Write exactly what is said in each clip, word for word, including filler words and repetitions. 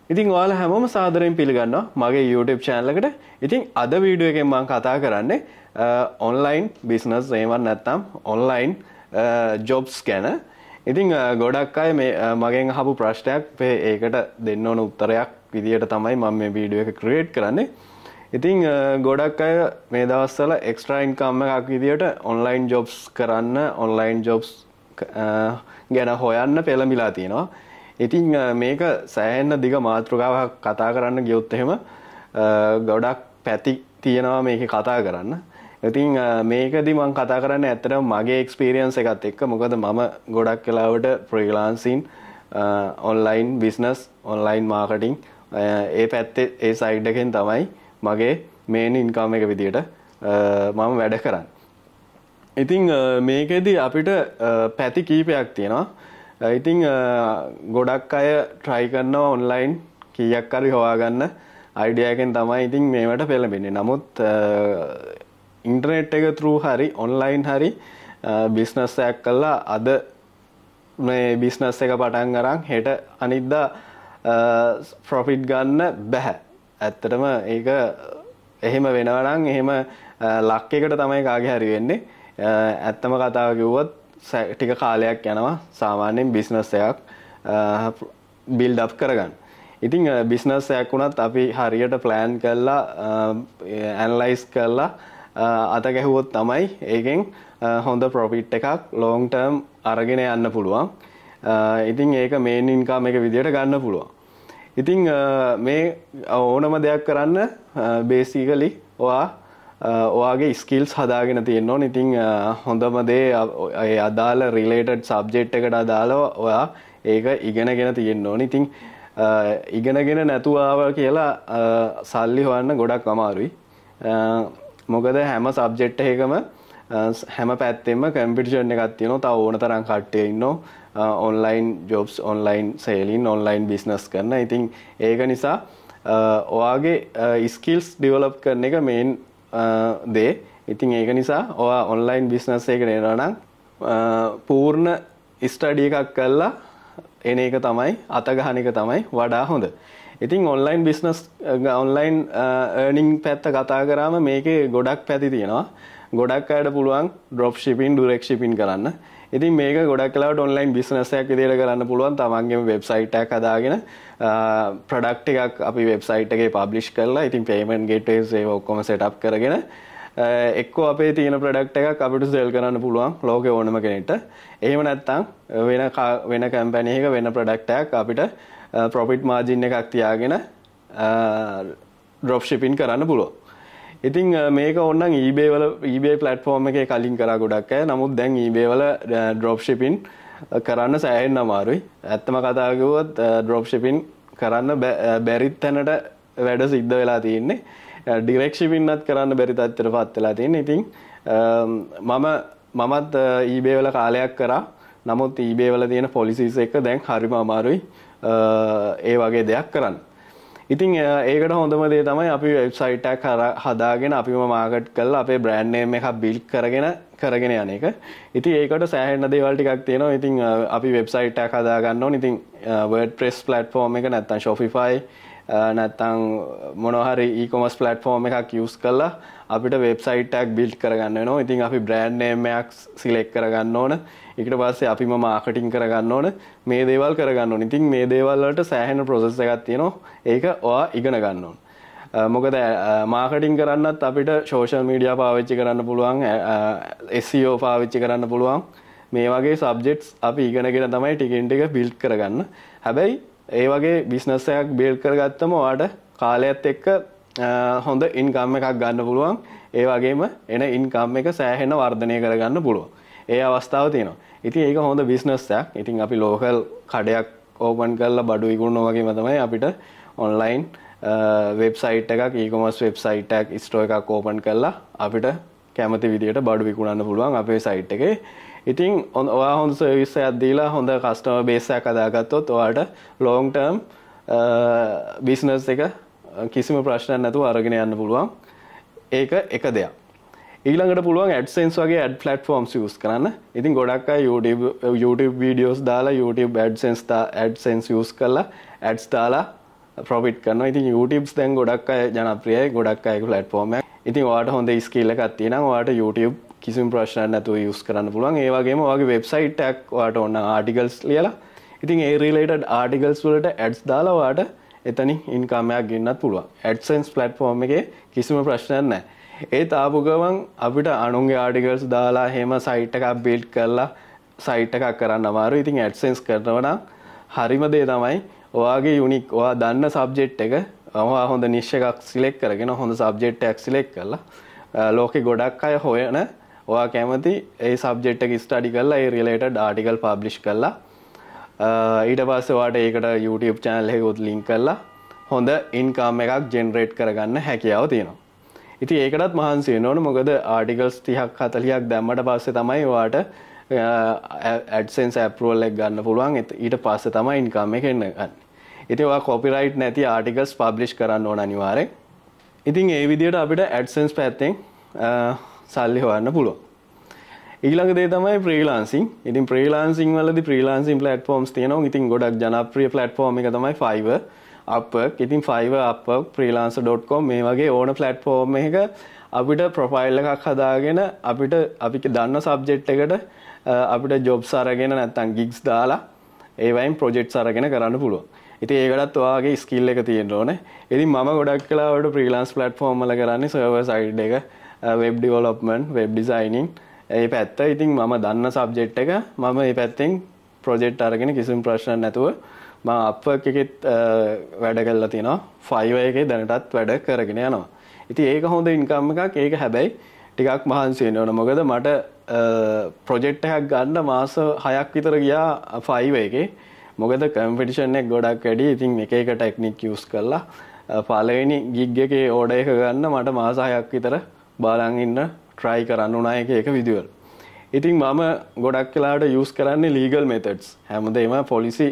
ඉතින් ඔයාලා හැමෝම සාදරයෙන් පිළිගන්නවා මගේ YouTube channel එකට. ඉතින් අද වීඩියෝ එකෙන් මම කතා කරන්නේ online business එහෙම නැත්නම් online jobs ගැන. ඉතින් ගොඩක් අය මේ මගෙන් අහපු ප්‍රශ්නයක් ඒකට දෙන්න ඕන උත්තරයක් විදියට තමයි මම මේ වීඩියෝ එක ක්‍රියේට් කරන්නේ. ඉතින් ගොඩක් අය මේ දවස්වල extra income එකක් විදියට online jobs කරන්න online jobs ගැන හොයන්න පෙළඹිලා තියෙනවා. ඉතින් මේක සෑහෙන දිග මාතෘකාවක් කතා කරන්න ගියොත් එහෙම ගොඩක් පැති තියෙනවා මේකේ කතා කරන්න. ඉතින් මේකදී මම කතා කරන්නේ ඇත්තටම මගේ එක්ස්පීරියන්ස් එකත් එක්ක. මොකද මම ගොඩක් වෙලාවට freelancing online business online marketing ඒ පැත්තේ ඒ සයිඩ් එකෙන් තමයි මගේ මේන් ඉන්කම් එක විදියට මම වැඩ කරන්නේ. ඉතින් මේකෙදි අපිට පැති කීපයක් තියෙනවා. ඉතින් ගොඩක් අය try කරනවා online කීයක් හරි හොයාගන්න idea එකෙන් තමයි ඉතින් මේවට පෙළඹෙන්නේ. නමුත් ඉන්ටර්නෙට් එක through හරි online හරි business එකක් කළා අද මේ business එක පටන් අරන් හෙට අනිද්දා profit ගන්න බෑ. ඇත්තටම ඒක එහෙම වෙනවා නම් එහෙම ලක් එකට තමයි කාගේ හරි වෙන්නේ. ඇත්තම කතාව කිව්වොත් ටික කාලයක් යනවා සාමාන්‍යයෙන් business එකක් build up කරගන්න. ඉතින් business එකක් වුණත් අපි හරියට plan කරලා analyze කරලා අත ගැහුවොත් තමයි ඒකෙන් හොඳ profit එකක් long term අරගෙන යන්න පුළුවන්. ඉතින් ඒක main income එක විදියට ගන්න පුළුවන්. ඉතින් මේ ඕනම දෙයක් කරන්න basically ඔයා ඔයාගේ skills හදාගෙන තියෙන්න ඕනේ. ඉතින් හොඳම දේ ඒ අදාළ related subject එකට අදාළව ඔයා ඒක ඉගෙනගෙන තියෙන්න ඕනේ. ඉතින් ඉගෙනගෙන නැතුව ආවා කියලා සල්ලි හොයන්න ගොඩක් අමාරුයි. මොකද හැම subject එකකම හැම පැත්තෙම competition එකක් තියෙනවා. තව ඕන තරම් කට්ටිය ඉන්නවා online jobs online selling online business කරන. ඉතින් ඒක නිසා ඔයාගේ skills develop කරන එක main දේ. ඉතින් ඒක නිසා ඔයා online business එකකට එනවා නම් පූර්ණ ස්ටඩි එකක් කරලා එන එක තමයි අත ගහන එක තමයි වඩා හොඳ. ඉතින් online business online earning පැත්ත කතා කරාම මේකේ ගොඩක් පැති තියෙනවා. ගොඩක් අයට පුළුවන් drop shipping direct shipping කරන්න. ඉතින් මේක ගොඩක් වෙලාවට online business එකක් විදිහට කරන්න පුළුවන්. තමන්ගේම website එකක් හදාගෙන product එකක් අපි website එකේ publish කරලා ඉතින් payment gateways ඒව ඔක්කොම set up කරගෙන එක්කෝ අපේ තියෙන product එකක් අපිට sell කරන්න පුළුවන් ලෝකේ ඕනම කෙනෙක්ට. එහෙම නැත්නම් වෙන වෙන company එකක වෙන product එකක් අපිට profit margin එකක් තියාගෙන drop shipping කරන්න පුළුවන්. ඉතින් මේක ඕනනම් eBay වල eBay platform එකේ කලින් කරා ගොඩක් අය. නමුත් දැන් eBay වල drop shipping කරන්න සෑහෙන්න අමාරුයි. ඇත්තම කතාව කිව්වොත් drop shipping කරන්න බැරි තැනට වැඩ සිද්ධ වෙලා තියෙන්නේ. direct shipping නත් කරන්න බැරි තත්ත්වයටපත් වෙලා තියෙන්නේ. ඉතින් මම මමත් eBay වල කාලයක් කරා. නමුත් eBay වල තියෙන policies එක දැන් හරිම අමාරුයි ඒ වගේ දෙයක් කරන්න. ඉතින් ඒකට හොඳම දේ තමයි අපි වෙබ්සයිට් එකක් හදාගෙන අපිම මාකට් කරලා අපේ බ්‍රෑන්ඩ් නේම් එකක් බිල්ඩ් කරගෙන කරගෙන යන එක. ඉතින් ඒකට සෑහෙන දේවල් ටිකක් තියෙනවා. ඉතින් අපි වෙබ්සයිට් එකක් හදා ගන්න ඕනේ. ඉතින් WordPress platform එක නැත්නම් Shopify නැත්නම් මොනවා හරි e-commerce platform එකක් use කරලා අපිට වෙබ්සයිට් එකක් බිල්ඩ් කරගන්න වෙනවා. ඉතින් අපි බ්‍රෑන්ඩ් නේම් එකක් සිලෙක්ට් කරගන්න ඕන. ඊට පස්සේ අපිම මාකටිං කරගන්න ඕන. මේ දේවල් කරගන්න ඕන. ඉතින් මේ දේවල් වලට සෑහෙන process එකක් තියෙනවා. ඒක ඔයා ඉගෙන ගන්න ඕන. මොකද මාකටිං කරන්නත් අපිට social media පාවිච්චි කරන්න පුළුවන්, S E O පාවිච්චි කරන්න පුළුවන්. මේ වගේ subjects අපි ඉගෙනගෙන තමයි ටිකෙන් ටික build කරගන්න. හැබැයි ඒ වගේ business එකක් build කරගත්තම ඔයාට කාලයත් එක්ක හොඳ income එකක් ගන්න පුළුවන්. ඒ වගේම එන income එක සෑහෙන වර්ධනය කරගන්න පුළුවන්. ඒ අවස්ථාව තියෙනවා. ඉතින් ඒක හොඳ business එකක්. ඉතින් අපි local කඩයක් open කරලා බඩු විකුණනවා වගේම තමයි අපිට online website එකක් e-commerce website එකක් store එකක් open කරලා අපිට කැමති විදියට බඩු විකුණන්න පුළුවන් අපේ site එකේ. ඉතින් ඔයා හොඳ service එකක් දීලා හොඳ customer base එකක් හදාගත්තොත් ඔයාට long term business එක කිසිම ප්‍රශ්නයක් නැතුව අරගෙන යන්න පුළුවන්. ඒක එක දෙයක්. ඊළඟට පුළුවන් AdSense වගේ ad platforms use කරන්න. ඉතින් ගොඩක් අය YouTube YouTube videos දාලා YouTube AdSense AdSense use කරලා ads දාලා ප්‍රොෆිට් කරනවා. ඉතින් YouTube's දැන් ගොඩක් අය ජනප්‍රියයි, ගොඩක් අයගේ platform එක. ඉතින් ඔයාලට හොඳ skill එකක් තියෙනවා. ඔයාලට YouTube කිසිම ප්‍රශ්නයක් නැතුව use කරන්න පුළුවන්. ඒ වගේම ඔයාගේ website එකක් ඔයාලට ඕන articles ලියලා ඉතින් ඒ related articles වලට ads දාලා ඔයාලට එතනින් income එකක් ගෙන්නත් පුළුවන්. AdSense platform එකේ කිසිම ප්‍රශ්නයක් නැහැ. ඒත් ආපු ගමන් අපිට අනුන්ගේ articles දාලා එහෙම site එකක් build කරලා site එකක් කරන්න අමාරුයි. ඉතින් AdSense කරනවා නම් හරිම දේ තමයි ඔයාගේ unique ඔයා දන්න subject එක ඔයා හොඳ niche එකක් select කරගෙන හොඳ subject එකක් select කරලා ලෝකේ ගොඩක් අය හොයන ඔයා කැමති ඒ subject එක study කරලා ඒ related article publish කරලා ඊට පස්සේ ඔයාට ඒකට YouTube channel එකකුත් link කරලා හොඳ income එකක් generate කරගන්න හැකියාව තියෙනවා. ඉතින් ඒකටත් මහන්සි වෙන්න ඕන. මොකද articles තිහක් හතලිහක් දැම්මට පස්සේ තමයි ඔයාට AdSense approval එක ගන්න පුළුවන්. ඊට පස්සේ තමයි income එක එන්න ගන්න. ඉතින් ඔයා copyright නැති articles publish කරන්න ඕන අනිවාර්යෙන්. ඉතින් ඒ විදිහට අපිට AdSense පැත්තෙන් සල්ලි හොයන්න පුළුවන්. ඊළඟ දේ තමයි freelancing. ඉතින් freelancing වලදී freelancing platforms තියෙනවා. ඉතින් ගොඩක් ජනප්‍රිය platform එක තමයි Fiverr, Upwork. ඉතින් Fiverr, Upwork, freelancer dot com මේ වගේ ඕන platform එකක අපිට profile එකක් හදාගෙන අපිට අපි දන්න subject එකට අපිට jobs අරගෙන නැත්නම් gigs දාලා ඒ වයින් projects අරගෙන කරන්න පුළුවන්. ඉතින් ඒකටත් ඔයාගේ skill එක තියෙන්න ඕනේ. ඉතින් මම ගොඩක් වෙලාවට freelance platform වල කරන්නේ server side එක, web development, web designing ඒ පැත්ත. ඉතින් මම දන්න subject එක මම මේ පැත්තෙන් project අරගෙන කිසිම ප්‍රශ්නයක් නැතුව මම Upwork එකෙත් වැඩ කරලා තිනවා. Fiverr එකේ දැනටත් වැඩ කරගෙන යනවා. ඉතින් ඒක හොඳ income එකක්. ඒක හැබැයි ටිකක් මහන්සි වෙන්න ඕන. මොකද මට project එකක් ගන්න මාස හයක් විතර ගියා Fiverr එකේ. මොකද competition එක ගොඩක් වැඩි. ඉතින් එක එක technique use කරලා පළවෙනි gig එකේ order එක ගන්න මට මාස හයක් විතර බලන් ඉන්න try කරන්න උනා එක එක විදිවල. ඉතින් මම ගොඩක් වෙලාවට use කරන්නේ legal methods. හැමදේම policy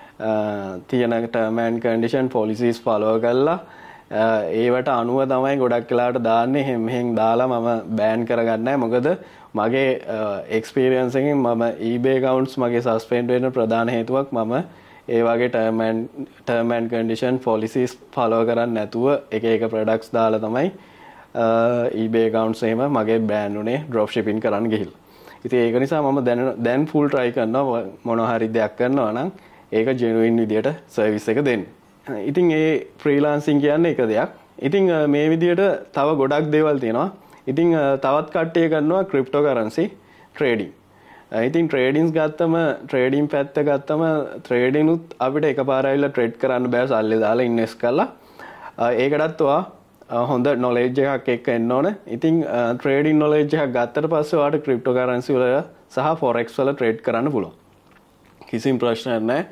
තියෙන term and condition policies follow කරලා ඒවට අනුව තමයි ගොඩක් වෙලාවට දාන්නේ. හැම මෙහෙන් දාලා මම ban කරගන්නේ නැහැ. මොකද මගේ experience එකෙන් මම eBay accounts මගේ suspend වෙන්න ප්‍රධාන හේතුවක් මම ඒ වගේ term and term and condition policies follow කරන්නේ නැතුව එක එක products දාලා තමයි eBay accounts එහෙම මගේ ban උනේ drop shipping කරන්න ගිහිල්ලා. ඉතින් ඒක නිසා මම දැන් දැන් full try කරනවා මොනවා හරි දෙයක් කරනවා නම් ඒක genuine විදියට service එක දෙන්න. ඉතින් ඒ freelancing කියන්නේ එක දෙයක්. ඉතින් මේ විදියට තව ගොඩක් දේවල් තියෙනවා. ඉතින් තවත් කට්ටිය කරනවා cryptocurrency trading. ඉතින් tradings ගත්තම trading පැත්ත ගත්තම trading උත් අපිට එකපාර ඇවිල්ලා trade කරන්න බෑ. සල්ලි දාලා invest කරලා ඒකටත් ඔයා හොඳ knowledge එකක් එක්ක එන්න ඕන. ඉතින් trading knowledge එකක් ගත්තට පස්සේ ඔයාට cryptocurrency වල සහ forex වල trade කරන්න පුළුවන්. කිසිම ප්‍රශ්නයක් නැහැ.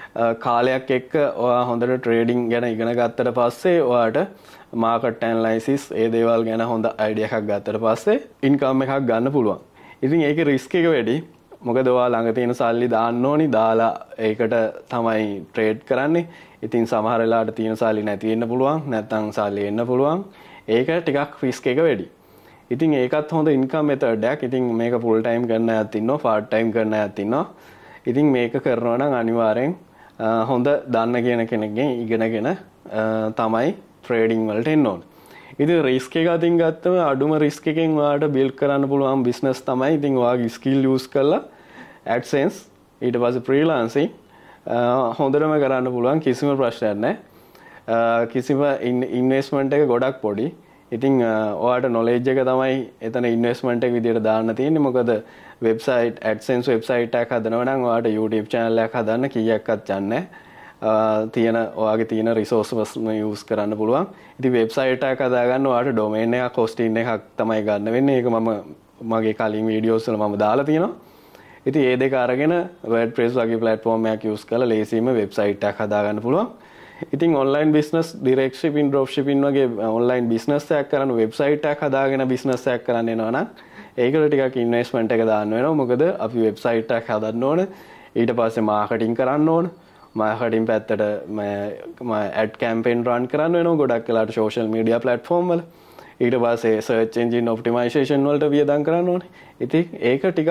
කාලයක් එක්ක ඔයා හොඳට trading ගැන ඉගෙන ගත්තට පස්සේ ඔයාට market analysis ඒ දේවල් ගැන හොඳ idea එකක් ගත්තට පස්සේ income එකක් ගන්න පුළුවන්. ඉතින් ඒකේ risk එක වැඩි. මොකද ඔයා ළඟ තියෙන සල්ලි දාන්න ඕනි. දාලා ඒකට තමයි trade කරන්නේ. ඉතින් සමහර වෙලාවට තියෙන සල්ලි නැති වෙන්න පුළුවන්. නැත්නම් සල්ලි එන්න පුළුවන්. ඒක ටිකක් risk එක වැඩි. ඉතින් ඒකත් හොඳ income method එකක්. ඉතින් මේක full time කරන අයත් ඉන්නවා, part time කරන අයත් ඉන්නවා. ඉතින් මේක කරනවා නම් අනිවාර්යෙන් හොඳ දන්න කියන කෙනෙක්ගෙන් ඉගෙනගෙන තමයි trading වලට එන්න ඕනේ. ඉතින් risk එක අතින් ගත්තම අඩුම risk එකෙන් ඔයාලට build කරන්න පුළුවන් business තමයි. ඉතින් ඔයාගේ skill use කරලා AdSense ඊට පස්සේ freelancing හොඳටම කරන්න පුළුවන්. කිසිම ප්‍රශ්නයක් නැහැ. කිසිම investment එක ගොඩක් පොඩි. ඉතින් ඔයාලට knowledge එක තමයි එතන investment එක විදියට දාන්න තියෙන්නේ. මොකද website AdSense website එකක් හදනවා නම් ඔයාලට YouTube channel එකක් හදන්න කීයක්වත් යන්නේ තියෙන ඔයාගේ තියෙන resources use කරන්න පුළුවන්. ඉතින් website එකක් හදාගන්න ඔයාලට domain එකක් hosting එකක් තමයි ගන්න වෙන්නේ. ඒක මම මගේ කලින් videos වල මම දාලා තියෙනවා. ඉතින් ඒ දෙක අරගෙන WordPress වගේ platform එකක් use කරලා ලේසියෙන්ම website එකක් හදාගන්න පුළුවන්. ඉතින් online business direct shipping drop shipping වගේ online business එකක් කරන website එකක් හදාගෙන business එකක් කරන්න එනවා නම් ඒකට ටිකක් investment එක දාන්න වෙනවා. මොකද අපි website එකක් හදන්න ඕන. ඊට පස්සේ marketing කරන්න ඕන. marketing පැත්තට මම ad campaign run කරන්න වෙනවා. ගොඩක් වෙලාවට social media platform වල. ඊට පස්සේ search engine optimization වලට වියදම් කරන්න ඕනේ. ඉතින් ඒක ටිකක්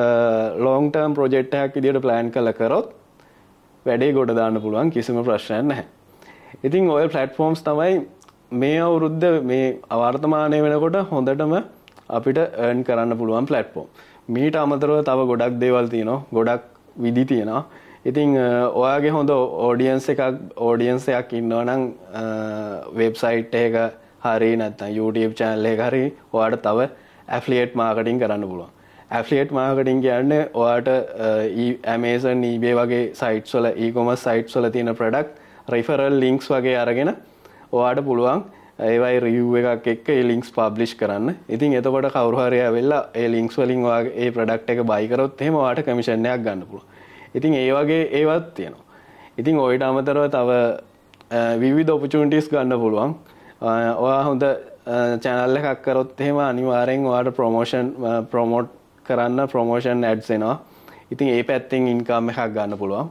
long term project එකක් විදියට plan කරලා කරොත් වැඩේ ගොඩ දාන්න පුළුවන්. කිසිම ප්‍රශ්නයක් නැහැ. ඉතින් ඔය platforms තමයි මේ අවුරුද්ද මේ වර්තමානයේ වෙනකොට හොඳටම අපිට earn කරන්න පුළුවන් platform. මීට අමතරව තව ගොඩක් දේවල් තියෙනවා. ගොඩක් විදි තියෙනවා. ඉතින් ඔයාගේ හොඳ audience එකක් audience එකක් ඉන්නවා නම් website එක හරි නැත්නම් YouTube channel එක හරි ඔයාට තව affiliate marketing කරන්න පුළුවන්. affiliate marketing කියන්නේ ඔයාට Amazon, eBay වගේ sites වල e-commerce sites වල තියෙන product referral links වගේ අරගෙන ඔයාට පුළුවන් ඒවයි review එකක් එක්ක ඒ links publish කරන්න. ඉතින් එතකොට කවුරු හරි ඇවිල්ලා ඒ links වලින් ඔයාගේ ඒ product එක buy කරොත් එහෙම ඔයාට commission එකක් ගන්න පුළුවන්. ඉතින් ඒ වගේ ඒවත් තියෙනවා. ඉතින් ඔයිට අමතරව තව විවිධ opportunities ගන්න පුළුවන්. ඔයා හොඳ channel එකක් කරොත් එහෙම අනිවාර්යෙන් ඔයාට promotion promote කරන්න promotion ads එනවා. ඉතින් ඒ පැත්තෙන් income එකක් ගන්න පුළුවන්.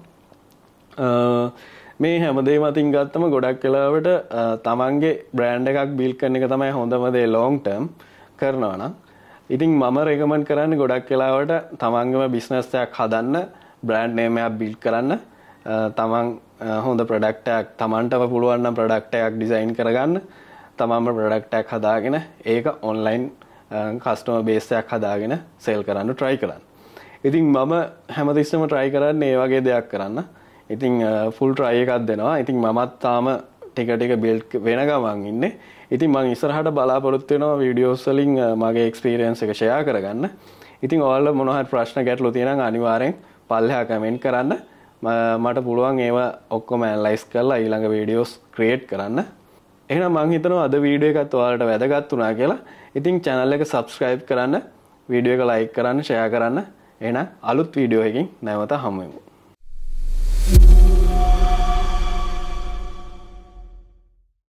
මේ හැමදේම අතින් ගත්තම ගොඩක් වෙලාවට තමන්ගේ brand එකක් build කරන එක තමයි හොඳම දේ long term කරනවා නම්. ඉතින් මම recommend කරන්නේ ගොඩක් වෙලාවට තමන්ගේම business එකක් හදන්න, brand name එකක් build කරන්න, තමන් හොඳ product එකක් තමන්ටම පුළුවන් නම් product එකක් design කරගන්න, තමන්ම product එකක් හදාගෙන ඒක online customer base එකක් හදාගෙන sell කරන්න try කරන්න. ඉතින් මම හැමතිස්සෙම try කරන්නේ මේ වගේ දෙයක් කරන්න. ඉතින් full try එකක් දෙනවා. ඉතින් මමත් තාම ටික ටික build වෙන ගමන් ඉන්නේ. ඉතින් මම ඉස්සරහට බලාපොරොත්තු වෙනවා videos වලින් මගේ experience එක share කරගන්න. ඉතින් ඔයාලා මොනවා හරි ප්‍රශ්න ගැටලු තියෙනවා අනිවාර්යෙන් පල්ලෙහා comment කරන්න. මට පුළුවන් ඒවා ඔක්කොම analyze කරලා ඊළඟ videos create කරන්න. එහෙනම් මම හිතනවා අද වීඩියෝ එකත් ඔයාලට වැදගත් වුණා කියලා. ඉතින් channel එක subscribe කරන්න, වීඩියෝ එක like කරන්න, share කරන්න. එහෙනම් අලුත් වීඩියෝ එකකින් නැවත හමු වෙමු.